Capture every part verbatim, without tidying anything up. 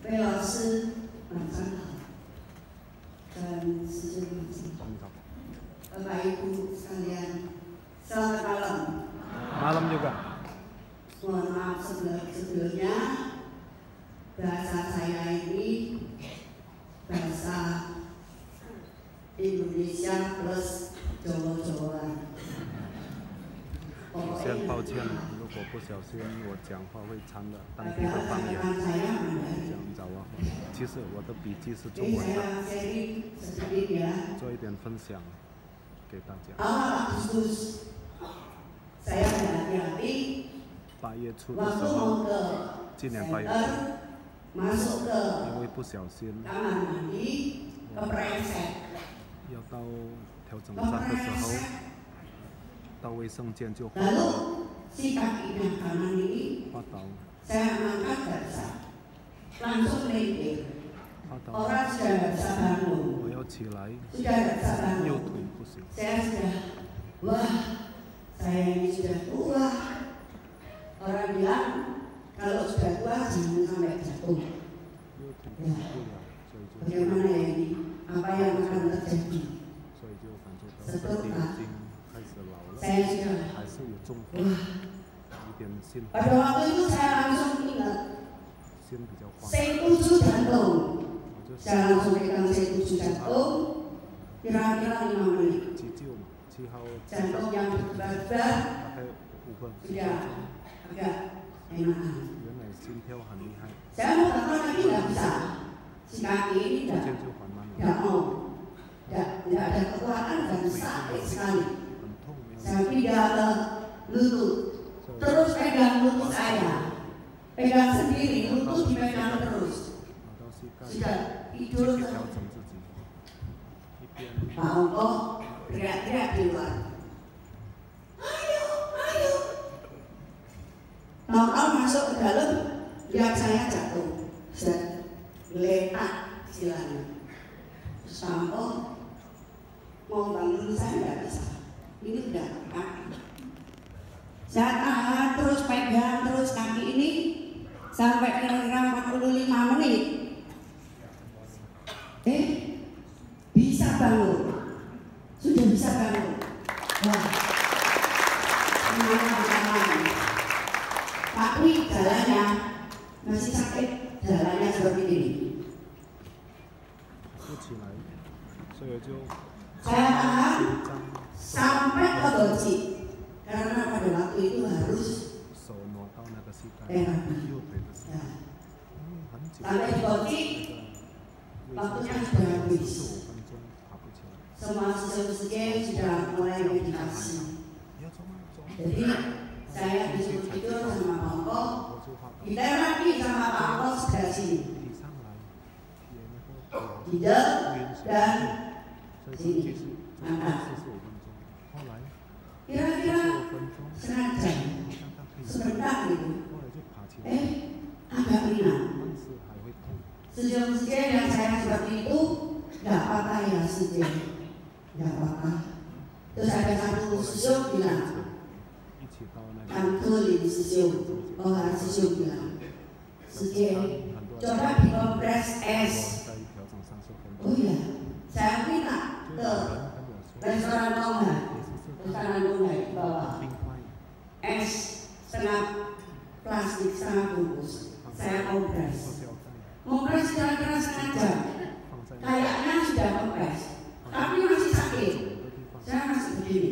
魏老师晚上好，dan sejumlah Bapak Ibu sekalian, selamat malam. Malam juga. Mohon maaf sebelumnya, bahasa saya ini bahasa Indonesia plus Jawa-Jawaan. 先抱歉，如果不小心我讲话会掺了当地的方言，讲早啊。其实我的笔记是中文的，做一点分享给大家。八月初的时候，今年八月初，因为不小心，要到调整站的时候。 到卫生间就滑倒，滑倒，滑倒，我要起来，右腿不行。 Wah, saya ini sudah tua. Orang bilang kalau sudah tua jangan sampai jatuh. Ya, bagaimana ya ini? Apa yang akan terjadi? Setelah saya sudah, wah, pada waktu itu saya langsung ingat C tujuh jantung. Saya langsung pegang C tujuh jantung, kira-kira lima menit. Jantung yang berdebar sudah agak enakan. Saya mau telepon lagi nggak bisa. Si kaki ini tidak, tidak mau, tidak, tidak ada kekuatan dan sakit sekali. Saya pindah ke lutut, terus pegang lutut saya, pegang sendiri, lutut dipegang terus. Sudah tidur. Pak Ongko teriak-teriak di luar. Ayo, ayo. Tahu-tahu masuk ke dalam, lihat saya jatuh, sudah geletak istilahnya. Terus Pak Ongko mau bangun saya nggak bisa. Ini udah kaki. Saya tahan terus pegang terus kaki ini sampai kira-kira empat puluh lima menit. Eh, bisa bangun. Sudah bisa bangun. Wah, semuanya aman. Tapi jalannya masih sakit, jalannya seperti ini. Saya tahan sampai ke Boci, karena pada waktu itu harus terapi. Ya. Sampai di Boci, waktunya sudah habis. Semua siswa-siswa sudah mulai meditasi. Jadi saya disuruh tidur sama Pak Ongko, diterapi sama Pak Ongko sebelah sini, tidak dan sini, angkat. Kira-kira setengah jam, sebentar gitu. Eh, agak ringan. Sejauh-sejauh yang saya seperti itu, nggak apa-apa ya sejauh, nggak apa-apa. Terus ada satu sejauh bilang, kantul ini sejauh, oh harus sejauh bilang, sejauh, coba dikompres es. Oh iya, saya minta ke restoran Tongga. Restoran Tongga di bawah es setengah plastik setengah bungkus saya kompres kompres kira-kira setengah jam kayaknya sudah kompres tapi masih sakit saya masih begini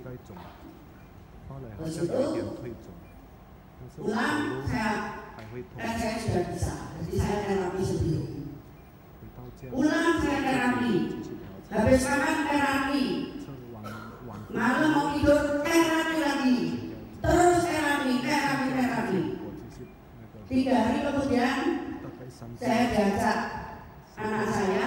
terus itu ulang saya eh, saya sudah bisa jadi saya terapi sendiri ulang saya terapi habis makan terapi malam mau tidur terapi lagi, terus terapi, terapi, terapi. Tiga hari kemudian saya diajak anak saya,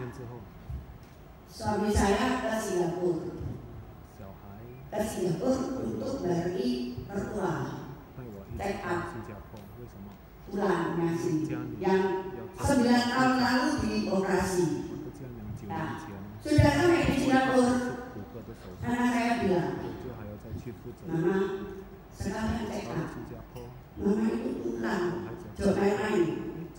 suami saya ke Singapura, ke Singapura untuk bagi mertua, check up, ulang nasi yang sembilan tahun lalu dioperasi. Nah, sudah sampai di Singapura. Karena saya bilang, Mama, sekarang check up, Mama itu tulang, coba lain.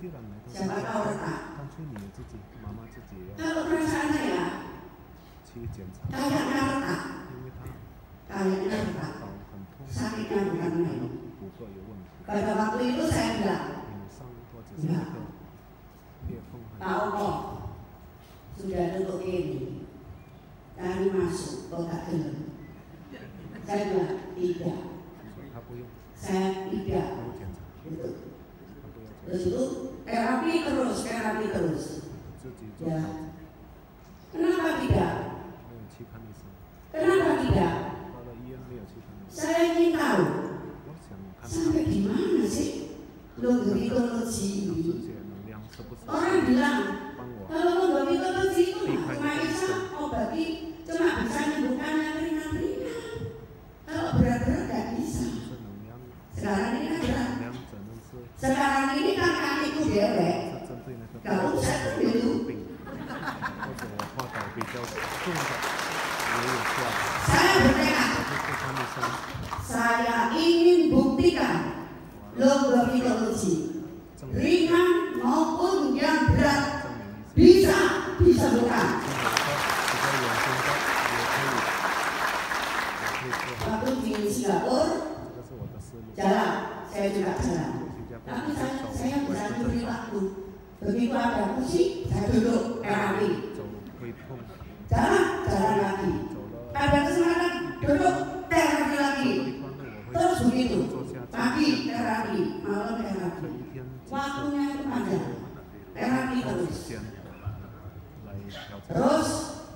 siapa tahu retak. 干脆你自己妈妈自己要 Kalau perasaan saya 去检查， kayaknya retak, 因为他 kayaknya retak, 手很痛， sakitnya bukan 可 main. 能骨骼有问题， Pada waktu itu saya bilang, 扭伤或者是那个裂缝很 Pak Oko sudah tutup ini, tadi masuk kok tak gelap. Saya bilang tidak, 他不用 saya tidak. 没有检查， Gitu. 他不要检 Terus itu terapi terus, terapi terus. 查，自己做 Ya, 调整， kenapa tidak? 没有去看医生， Kenapa tidak? 到了医院没有去看医生， Saya ingin tahu 我想看他 sampai di mana sih logopedologi 这 ini? 些能量是不是 Orang bilang 帮我 kalau logopedologi itu cuma bisa obati, cuma bisa menyembuhkan yang ringan-ringan. Kalau berat-berat nggak bisa. 是能量， Sekarang ini kan berat. 能量只能是 Sekarang ini kan kakiku dewek. 是针对那个 Kalau saya tuh dulu 病，或者我画到比较重的也有效， saya bertekad, 我就去看医生。 saya ingin buktikan logopedologi ringan maupun yang berat 证明一次， bisa disembuhkan. 像有的比较严重的也可以，也可以做好。 Waktu di Singapura 这个是我的思路。 jalan, saya juga jalan. 新加坡 Tapi 也 saya, 走， saya 我 bisa 是 memberi 正走， waktu. Begitu ada kursi, saya duduk terapi. 走会痛， Jalan, jalan lagi. 走了 Ada kesempatan, duduk terapi 走 lagi. 了一段路我会 Terus begitu, 坐下， pagi terapi, malam 这 terapi. 一天几次， Waktunya itu panjang, terapi 花 terus. 时间来调整。 Terus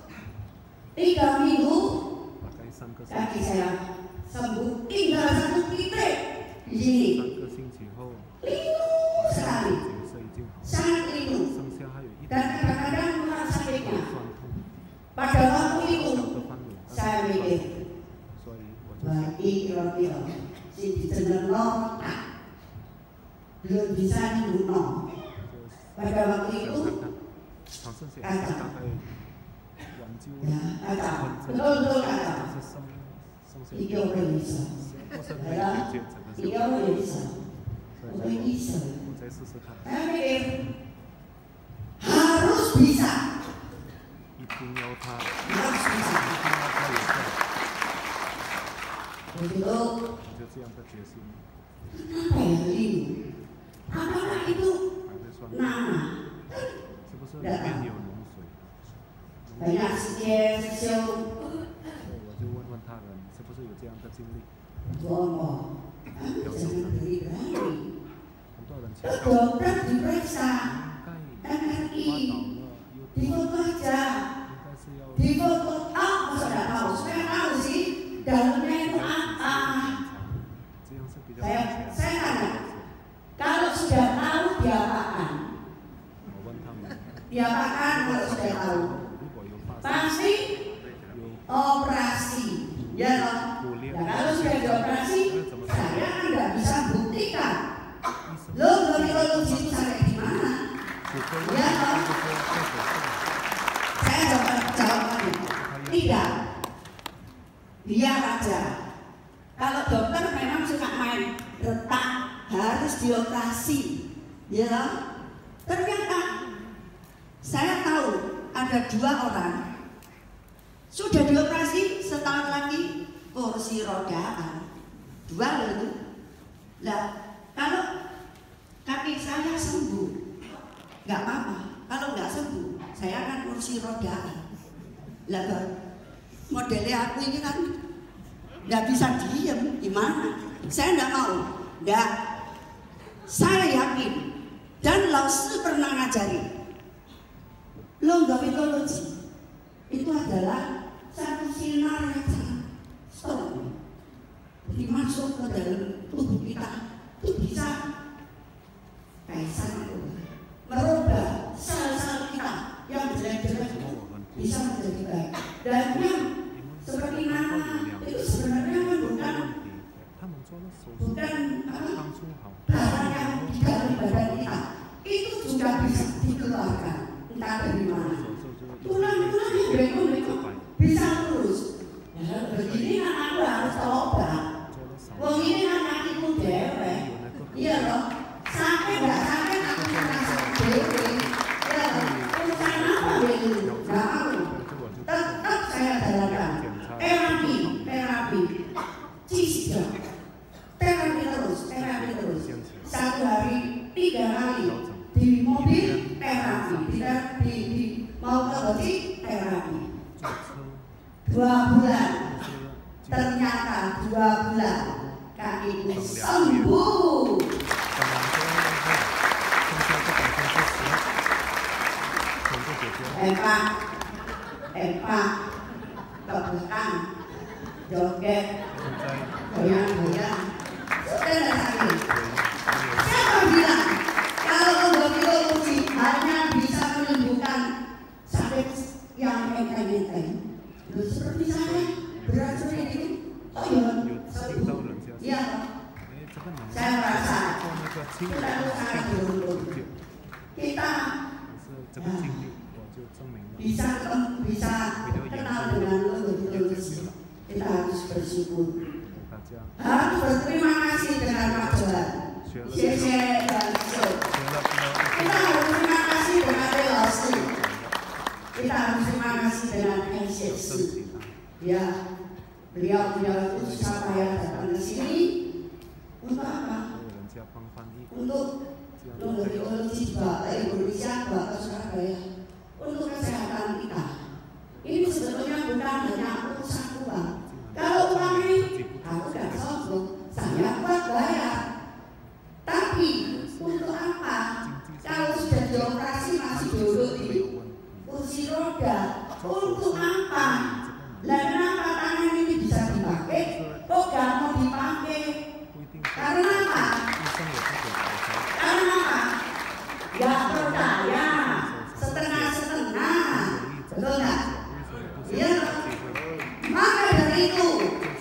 tiga minggu 大概三个星 kaki 期， saya sembuh tinggal satu titik di sini. 三个星期后， Linu 好像 sekali, 景色已经好， sangat linu. 剩下还有一 Dan 点 kadang-kadang kurang 酸 sakitnya. 痛， Pada waktu 小 itu 的翻脸，但 saya 是不酸 mikir, 所以我就 wah 想， kira-kira si dijenengno tak belum bisa dibunuh. 就是 Pada waktu 想 itu 看看，尝试写大概挽救 ya kacau, 很成 betul-betul 但 kacau. 是剩剩下 Iki ora bisa. 不是可以 Ya, 解决整个 iki 小 ora bisa. 所 Ora 以 bisa. 我再试试看， Saya mikir harus bisa, 一定要他， harus 一 bisa. 定要他有效， Begitu 我就这样的决心， apa ya linu? Apakah itu 还会酸痛， nama? 是不是里面有脓水？ Banyak sisiu, sisiu 所以我就问问他人，是不是有这样的经历？ ngomong. Jangan berani. 很多人请 Terus 教， dokter diperiksa, 应该 M R 滑 I, 倒了，又 difoto aja, 应该是要 difoto. Ah, masa nggak tahu? Saya tahu sih dalamnya itu 要仔细 apa. 的检查，这样是比较 Saya 安全。 saya tanya, kalau sudah tahu diapakan? 我问他们， Diapakan kalau sudah tahu? 如果有发现 Pasti 有 operasi, ya toh? 骨裂， Nah, kalau sudah dioperasi, 那怎么办？ saya kan nggak bisa buktikan. 医生 Lo logopedologi itu sampai di mana? 骨科医生就是说做手术， Saya jawab jawabannya. Tidak. Biar aja. Kalau dokter memang suka main retak, harus dioperasi. Ya. Ternyata saya tahu ada dua orang sudah dioperasi setahun lagi kursi rodaan. Dua loh itu. Lah, kalau kaki saya sembuh, nggak apa-apa. Kalau nggak sembuh, saya akan kursi rodaan. Lah, modelnya aku ini kan nggak bisa diem, gimana? Saya nggak mau, nggak. Saya yakin dan Laosu pernah ngajari logopedologi itu adalah satu sinar yang sangat strong. Jadi masuk ke dalam tubuh kita itu bisa kaisar merubah sel-sel kita yang jelek-jelek bisa menjadi baik. Dan yang seperti nama itu sebenarnya kan bukan 他们做了手术， bukan apa 当初好， barang yang di dalam badan kita itu juga bisa dikeluarkan entah dari mana. 手术就 Tulang-tulangnya bengkok-bengkok bisa lurus. Ya, begini kan aku harus tobat. 做了手 Wong ini kan kakiku dewek. Iya loh, sakit nggak sakit aku sekali di mobil terapi, di, di mau ke hotel terapi. Dua bulan, ternyata dua bulan kakiku sembuh. Empat, empat, ke belakang, joget, goyang-goyang, sudah sakit. Siapa bilang kalau obat biologi hanya bisa menyembuhkan sakit yang enteng-enteng? Seperti saya berat seperti itu, oh iya, sembuh. Iya, saya merasa kita sangat beruntung. Kita bisa bisa kenal dengan logis, kita harus bersyukur, harus berterima kasih dengan Pak Johan. Share dan show. Kita harus terima kasih dengan relasi. Kita harus terima kasih dengan eksepsi. Ya, beliau beliau itu susah payah datang ke sini untuk apa? Untuk teknologi juga Indonesia juga ke Surabaya. Untuk kesehatan kita. Ini sebetulnya bukan hanya urusan uang. Kalau uang ini, aku tidak sombong, saya kuat bayar. Tapi untuk apa? Kalau sudah dioperasi masih duduk di kursi roda, untuk apa? Lah kenapa tangan ini bisa dipakai? Kok gak mau dipakai? Karena apa? Karena apa? Ya percaya. Setengah-setengah, betul nggak? Iya. Maka dari itu,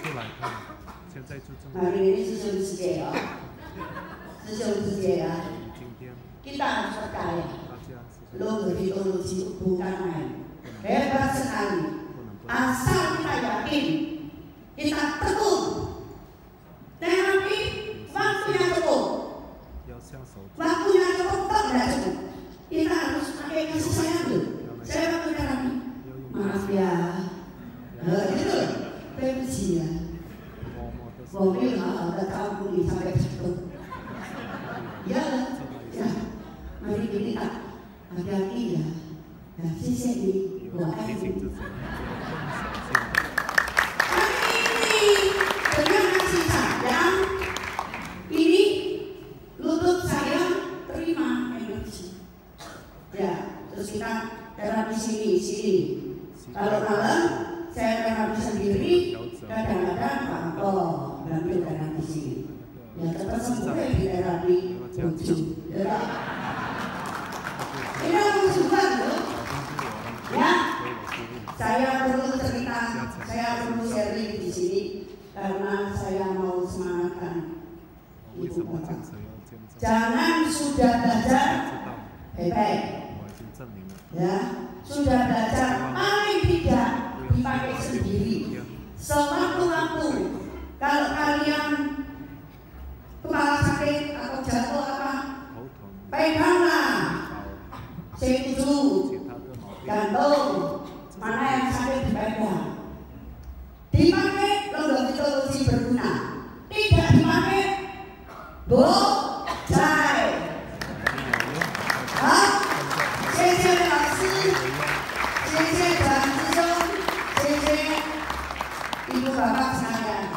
hari ini susun sejarah, susun sejarah. Kita harus percaya, teknologi bukan main, hebat sekali. Asal kita yakin, kita tekun. Terapi waktunya cukup, waktunya cukup tak tidak cukup. Kita harus pakai kasih sayang tuh. Saya waktu terapi, maaf ya, nah, itu benci ya. Mobil ada tahu nih sampai jatuh. Ya, ya, mari kita hati-hati ya. Nah, sisi ini buat ini. Hari ini dengan kasih sayang, ini lutut saya terima energi. Ya, terus kita terapi sini, sini. Kalau malam saya terapi sendiri, kadang-kadang Pak Angko ngambil terapi sini. Ya, tetap sembuh di terapi ujung. Ya, ini aku suka loh. Ya, saya perlu cerita, saya perlu sharing di sini karena saya mau semangatkan ibu bapak. Jangan sudah belajar hebat. Ya, sudah belajar paling tidak dipakai sendiri. Sewaktu-waktu kalau kalian kepala sakit atau jatuh apa, peganglah C tujuh, jantung, mana yang sakit dipegang. Dipakai teknologi berguna, tidak dipakai bocai. Hah? 谢谢老师，谢谢团师兄，谢谢ibu bapak sekalian.